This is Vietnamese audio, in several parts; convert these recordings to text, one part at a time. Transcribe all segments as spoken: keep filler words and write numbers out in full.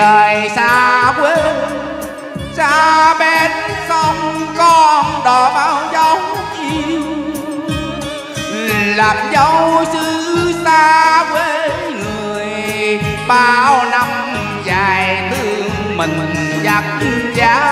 rời xa quê, xa bên sông con đò bao dấu yêu, làm dấu xứ xa quê người. Bao năm dài thương mình vất vả,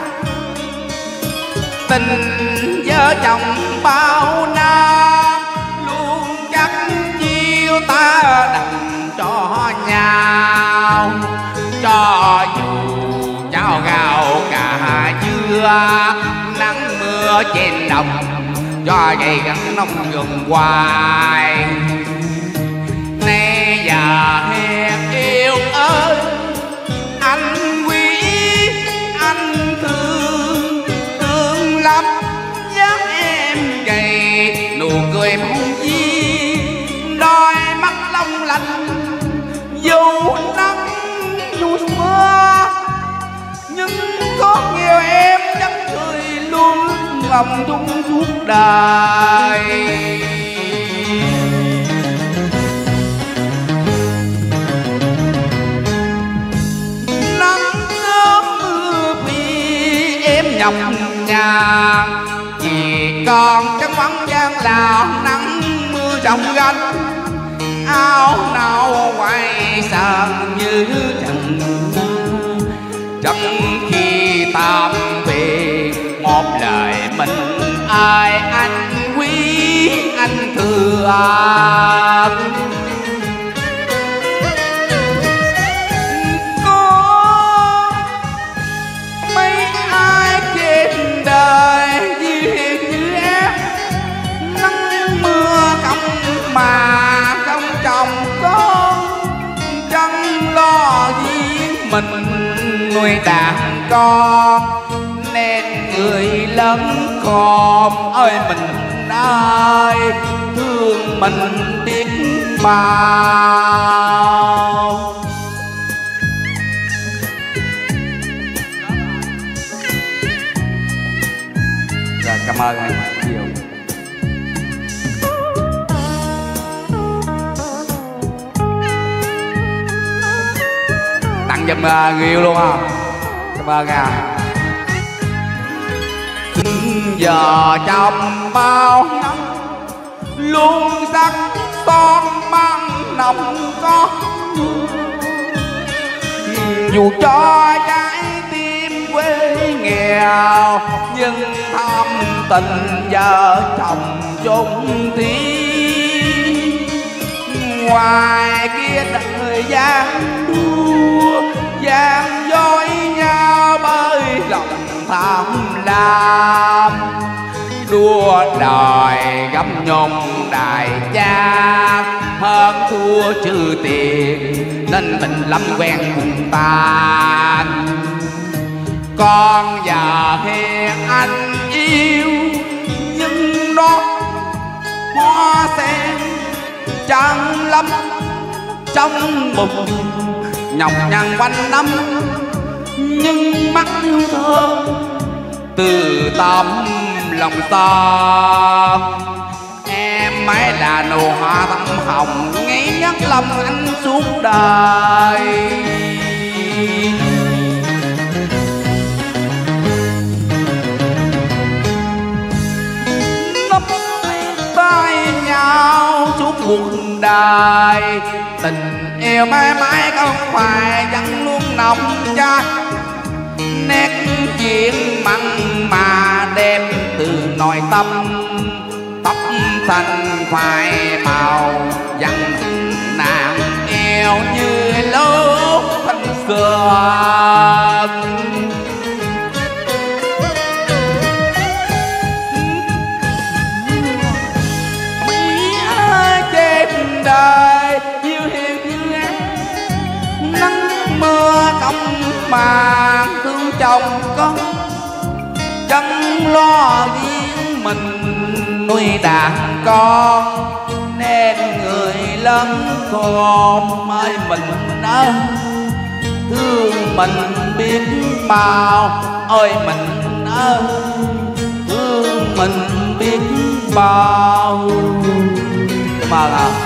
tình vợ chồng bao năm luôn chắc chiêu ta đành cho nhau. Cho dù cháo gạo cà dưa, nắng mưa trên đồng, cho vậy gắn nông gần hoài. Nay giờ hẹn yêu ơi, anh quý anh thương, thương lắm dáng em gầy, nụ cười mong gì đôi mắt long lanh. Dù nắng dù mưa nhưng có nhiều em vẫn cười luôn lòng chung suốt đời. Nắng sớm mưa vì em nhọc nhằn, chỉ còn cái vắng gian lao nắng mưa ròng ranh. Áo nào quay sang như trần, trong khi tạm về một lời mình ai anh quý anh thương. Có mấy ai trên đời như như em, nắng mưa không mà không chồng con, chẳng lo gì mình nuôi đàn con. Nên người lớn con ơi mình ơi, thương mình biết bao. Rồi cảm ơn anh nhiều. Tặng giùm uh, người yêu luôn ha. Cảm ơn à. Giờ trong bao năm luôn sắc son mang nồng có, dù cho trái tim quê nghèo nhưng thâm tình vợ chồng chung tiếng. Ngoài kia đời gian đua gian dối nhau bởi lòng tham lam, đua đòi gấm nhung đại cha hơn thua trừ tiền nên tình lâm quen cùng ta. Con giờ hẹn anh yêu nhưng đó hoa sen chẳng lắm trong bụng nhọc nhằn quanh năm, nhưng mắt yêu thương từ tâm lòng ta. Em mới là nụ hoa thắm hồng ngây nhắc lòng anh suốt đời. Nắm tay nhau suốt cuộc đời, tình yêu mãi mãi không phải vẫn luôn nồng cháy. Nét chuyện mặn mà đem từ nội tâm, tóc xanh phai màu dặn nàng yêu như lúc thanh xưa. Mỹ ai trên đời yêu hiền như em, nắng mưa không màng thương chồng con, chẳng lo riêng mình nuôi đàn con. Nên người lớn con ơi mình ơi, thương mình biết bao. Ơi mình ơi, thương mình biết bao. Cảm ơn ạ.